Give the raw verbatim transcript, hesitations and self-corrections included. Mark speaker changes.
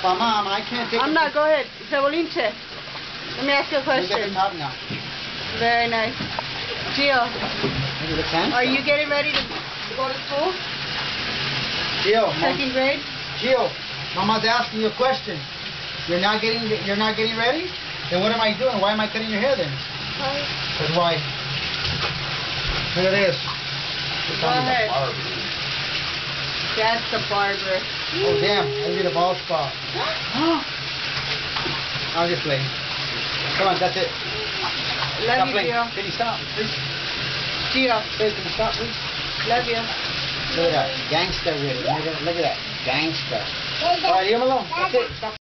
Speaker 1: Papa, Mom, I can't take
Speaker 2: I'm
Speaker 1: it.
Speaker 2: not, go ahead. Cebolinche. Let me ask you a
Speaker 1: Look at the
Speaker 2: question.
Speaker 1: top now.
Speaker 2: Very nice. Gio,
Speaker 1: Maybe the can.
Speaker 2: are you getting ready to go to school?
Speaker 1: Gio, Mom,
Speaker 2: Second grade?
Speaker 1: Gio, Mama's asking you a question. You're not getting you're not getting ready? Then what am I doing? Why am I cutting your hair then? Because why? Here it is.
Speaker 2: Go ahead. That's the barber.
Speaker 1: Oh damn, I need a bald spot. I'll just play. Come on, that's it.
Speaker 2: Love
Speaker 1: Stop
Speaker 2: you,
Speaker 1: playing.
Speaker 2: Gio.
Speaker 1: Can you stop, please?
Speaker 2: Gio,
Speaker 1: Please, can you stop, please?
Speaker 2: love you.
Speaker 1: Look at that. Gangster with it. Look at, look at that. Gangster. Alright, leave him alone. That's it. Stop.